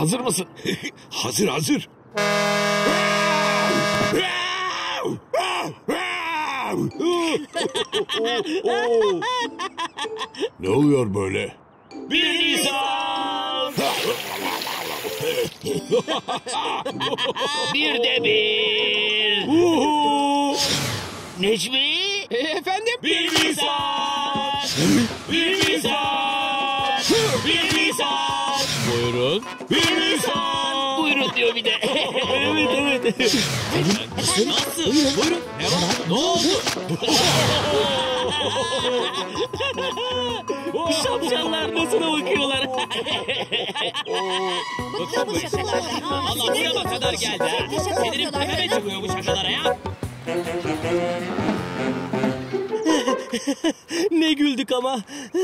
hazır mısın? Hazır hazır. Ne oluyor böyle? 1 Nisan! Bir de bir! Necmi? Efendim? 1 Nisan! 1 Nisan! 1 Nisan! Buyurun. 1 Nisan! Buyurun diyor bir de. Evet. Nasıl? Buyurun. Ne var? Ne oldu? Şapşallar nasıl da bakıyorlar. Bakıyor bu şakalara. Allah buraya kadar geldi ha. Sinirim tepeme çıkıyor bu şakalara ya. Ne güldük ama.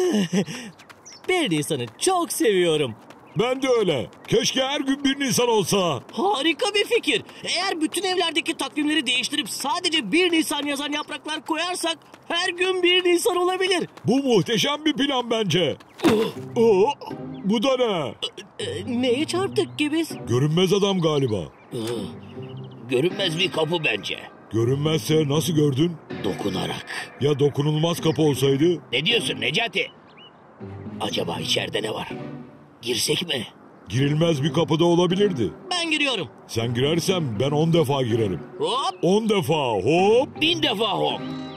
1 Nisan'ı çok seviyorum. Ben de öyle. Keşke her gün 1 Nisan olsa. Harika bir fikir. Eğer bütün evlerdeki takvimleri değiştirip sadece 1 Nisan yazan yapraklar koyarsak her gün 1 Nisan olabilir. Bu muhteşem bir plan bence. Bu da ne? Neye çarptık ki biz? Görünmez adam galiba. Görünmez bir kapı bence. Görünmezse nasıl gördün? Dokunarak. Ya dokunulmaz kapı olsaydı? Ne diyorsun Necati? Acaba içeride ne var? Girsek mi? Girilmez bir kapıda olabilirdi. Ben giriyorum. Sen girersen ben 10 defa girerim. Hop. 10 defa hop. 1000 defa hop.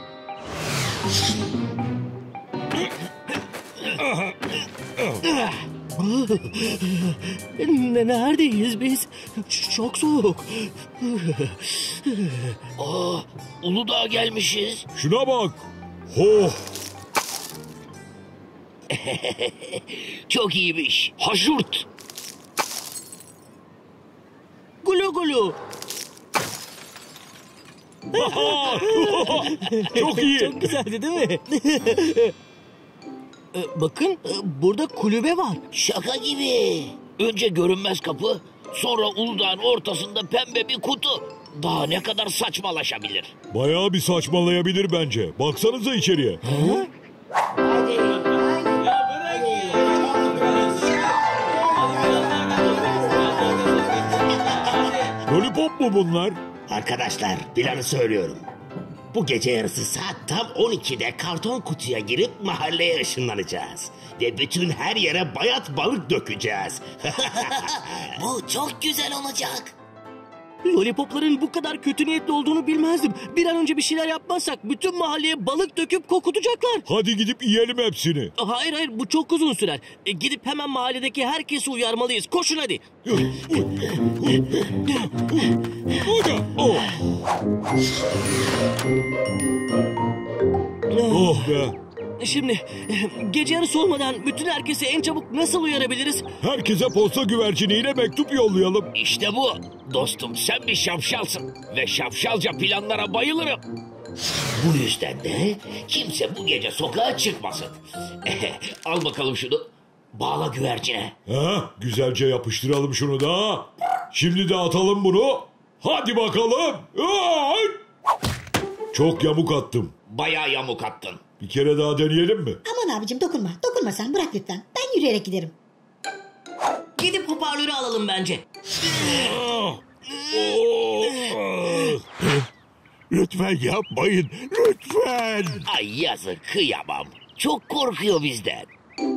Neredeyiz biz? Çok soğuk. Uludağ'a gelmişiz. Şuna bak. Oh. Çok iyiymiş. Haşurt. Gulu gulu. Çok iyi. Çok güzeldi değil mi? Bakın burada kulübe var. Şaka gibi. Önce görünmez kapı, sonra Uludağ'ın ortasında pembe bir kutu. Daha ne kadar saçmalaşabilir? Bayağı bir saçmalayabilir bence. Baksanıza içeriye. Lollipop mu bunlar? Arkadaşlar planı söylüyorum. Bu gece yarısı saat tam 12'de karton kutuya girip mahalleye ışınlanacağız. Ve bütün her yere bayat balık dökeceğiz. Bu çok güzel olacak. Lollipopların bu kadar kötü niyetli olduğunu bilmezdim. Bir an önce bir şeyler yapmazsak bütün mahalleye balık döküp kokutacaklar. Hadi gidip yiyelim hepsini. Hayır bu çok uzun sürer. Gidip hemen mahalledeki herkesi uyarmalıyız. Koşun hadi. Oh be. Şimdi gece yarısı olmadan bütün herkesi en çabuk nasıl uyarabiliriz? Herkese posta güverciniyle mektup yollayalım. İşte bu. Dostum sen bir şapşalsın. Ve şapşalca planlara bayılırım. Bu yüzden de kimse bu gece sokağa çıkmasın. Al bakalım şunu. Bağla güvercine. Güzelce yapıştıralım şunu da. Şimdi de atalım bunu. Hadi bakalım. Çok yamuk attım. Bayağı yamuk attın. Bir kere daha deneyelim mi? Aman abicim dokunma. Dokunma sen bırak lütfen. Ben yürüyerek giderim. Gidip hoparlörü alalım bence. Lütfen yapmayın. Lütfen. Ay yazık kıyamam. Çok korkuyor bizden.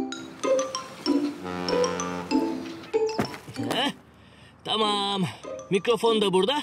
Tamam. Mikrofon da burada.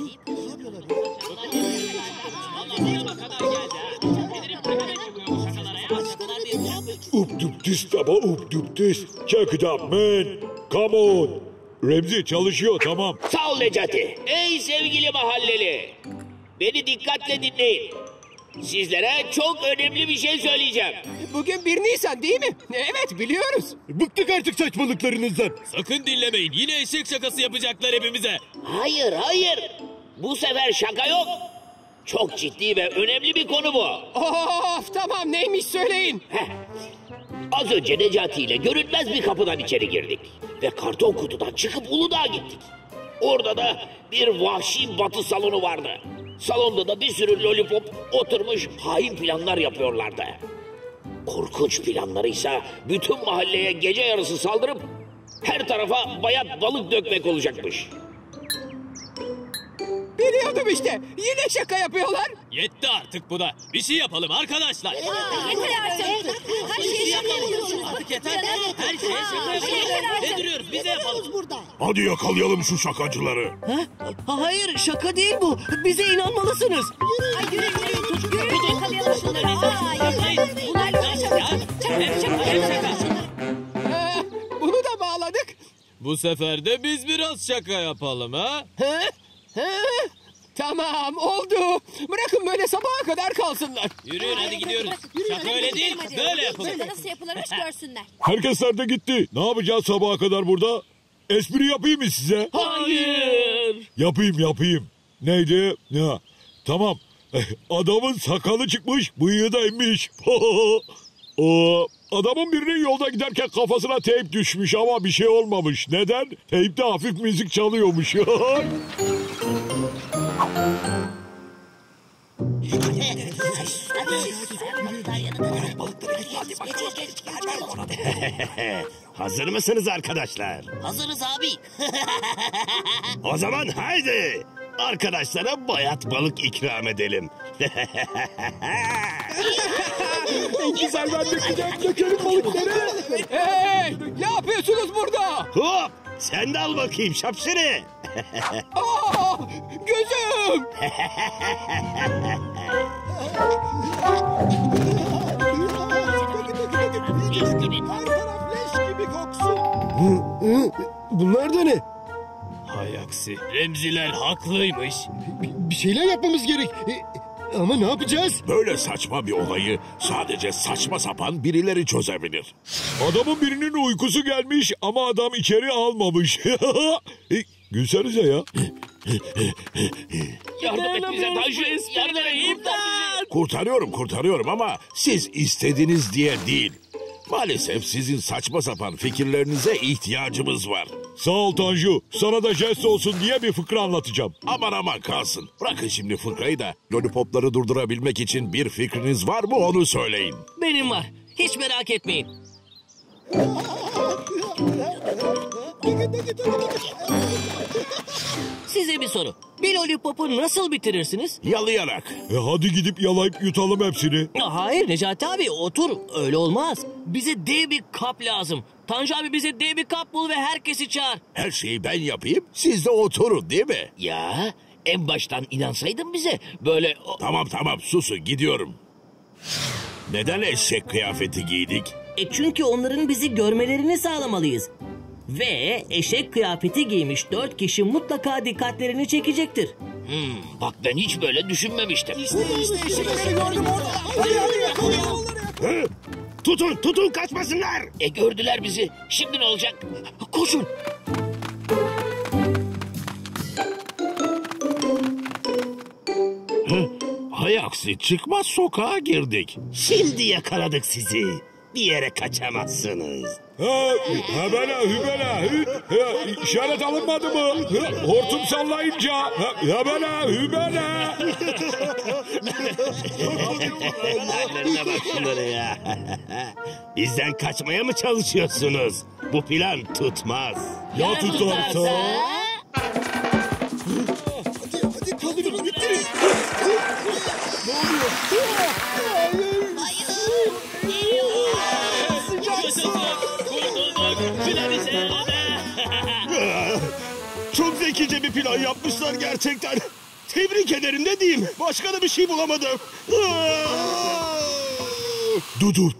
Up düptüs taba up düptüs. Check it out man. Come on. Remzi çalışıyor tamam. Sağ ol Necati. Ey sevgili mahalleli. Beni dikkatle dinleyin. Sizlere çok önemli bir şey söyleyeceğim. Bugün 1 Nisan değil mi? Evet biliyoruz. Bıktık artık saçmalıklarınızdan. Sakın dinlemeyin. Yine eşek şakası yapacaklar hepimize. Hayır. Bu sefer şaka yok. Çok ciddi ve önemli bir konu bu. Of tamam neymiş söyleyin. Az önce Necati ile görünmez bir kapıdan içeri girdik. Ve karton kutudan çıkıp Uludağ'a gittik. Orada da bir vahşi batı salonu vardı. Salonda da bir sürü lollipop oturmuş hain planlar yapıyorlardı. Korkunç planlarıysa bütün mahalleye gece yarısı saldırıp Her tarafa bayat balık dökmek olacakmış. Biliyordum işte. Yine şaka yapıyorlar. Yetti artık bu da. Bir şey yapalım arkadaşlar. Yeter artık. Her şeyi şaka yapıyorsunuz. Artık yeter. Her şeyi şaka yapalım. Ne duruyoruz? Biz de yapalım. Hadi yakalayalım şu şakacıları. Hayır şaka değil bu. Bize inanmalısınız. Ay yürü. Yakalayalım şunları. Bunlar Bunu da bağladık. Bu sefer de biz biraz şaka yapalım ha? Tamam oldu. Bırakın böyle sabaha kadar kalsınlar. Yürüyün hadi gidiyoruz. Şaka öyle değil. Böyle yapalım. nasıl yapılırmış görsünler. Herkes nerede gitti? Ne yapacağız sabaha kadar burada? Espri yapayım mı size? Hayır. Yapayım. Neydi? Ya, tamam. Adamın sakalı çıkmış, bıyığı da inmiş. Adamın birinin yolda giderken kafasına teyp düşmüş ama bir şey olmamış. Neden? Teypte hafif müzik çalıyormuş. Hazır mısınız arkadaşlar? Hazırız abi. O zaman haydi. Arkadaşlara bayat balık ikram edelim. Güzel ben dökelim balıkları. Hey, ne yapıyorsunuz burada? Hop! Sen de al bakayım şapşırı. Aa, gözüm. Bunlar da ne? Hay aksi. Remziler haklıymış. Bir şeyler yapmamız gerek. Ama ne yapacağız? Böyle saçma bir olayı sadece saçma sapan birileri çözebilir. Adamın birinin uykusu gelmiş ama adam içeri almamış. Gülsenize ya. Yardım et bize Tanju. Yardım et. Kurtarıyorum ama siz istediniz diye değil. Maalesef sizin saçma sapan fikirlerinize ihtiyacımız var. Sağ ol Tanju. Sana da jest olsun diye bir fıkra anlatacağım. Aman kalsın. Bırakın şimdi fıkrayı da lollipopları durdurabilmek için bir fikriniz var mı onu söyleyin. Benim var. Hiç merak etmeyin. Size bir soru. Bir lollipopu nasıl bitirirsiniz? Yalayarak. Hadi gidip yalayıp yutalım hepsini. Hayır Necati abi otur. Öyle olmaz. Bize dev bir kap lazım. Tanju abi bize dev bir kap bul ve herkesi çağır. Her şeyi ben yapayım, siz de oturun değil mi? Ya en baştan inansaydın bize böyle... Tamam susun gidiyorum. Neden eşek kıyafeti giydik? Çünkü onların bizi görmelerini sağlamalıyız. Ve eşek kıyafeti giymiş 4 kişi mutlaka dikkatlerini çekecektir. Bak ben hiç böyle düşünmemiştim. Eşekleri gördüm orada. Hadi yakalayalım. Tutun kaçmasınlar. Gördüler bizi. Şimdi ne olacak? Koşun. Hay aksi çıkmaz sokağa girdik. Şimdi yakaladık sizi. Bir yere kaçamazsınız. Hübela. İşaret alınmadı mı? Hortum sallayınca. Hübela. Hallerine bak şunları ya. Bizden kaçmaya mı çalışıyorsunuz? Bu plan tutmaz. Ya tutarsa? Hadi kaldırın gittirin. Çok zekice bir plan yapmışlar gerçekten. Tebrik ederim ne diyeyim. Başka da bir şey bulamadım. Duduf.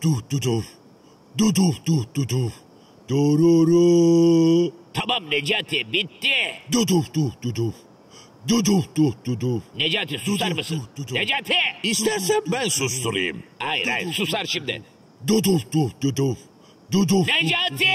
Dururu. Tamam Necati bitti. Duduf. Necati susar mısın? Necati! İstersen ben susturayım. Hayır susar şimdi. Duduf. Necati!